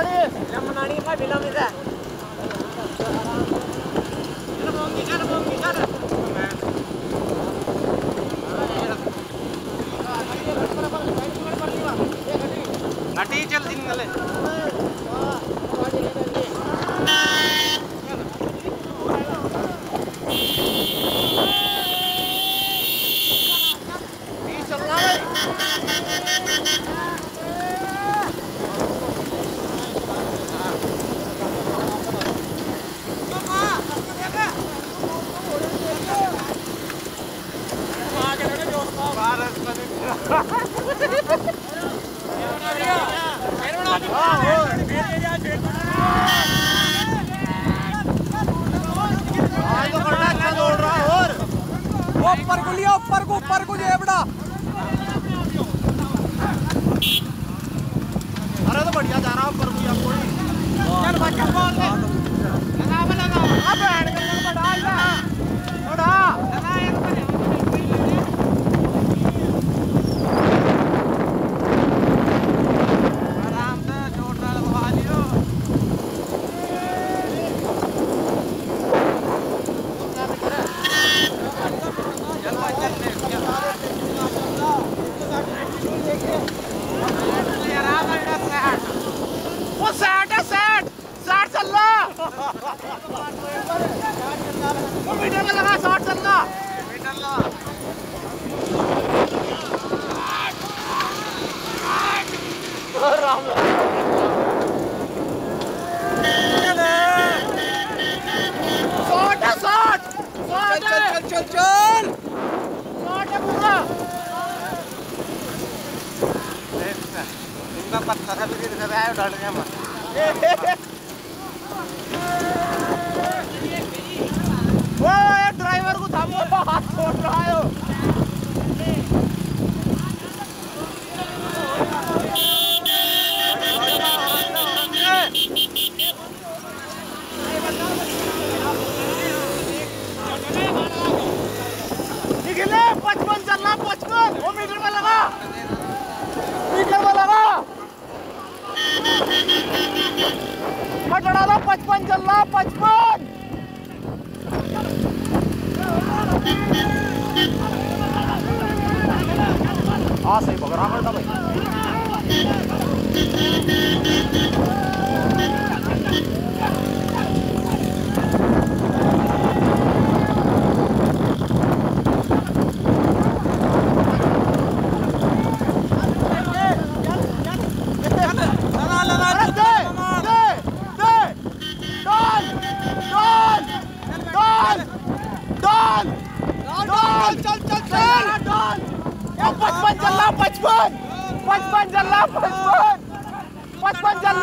मनानी का बिलम इधर घटी चल दिन गले ऊपर को जेबड़ा अरे तो बढ़िया जा रहा ऊपर को या कोई चल बच्चा बोल दे लगा अब हैंड कर डाल दे थोड़ा लगा एक आराम से जोड़ डाल बहा लियो मीटर में लगा 60 चलना मीटर लगा राम चल इनका पत्थर है भी दिख रहा है डाल गया मैं वो ड्राइवर को थामो हाथ छोड़ रहा है निकले 55 चलना 55 वो मीटर में लगा 55 चलना 55 हाँ सही बगरा करता भाई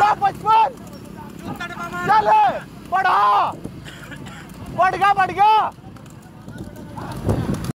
चल बढ़ा बढ़ गया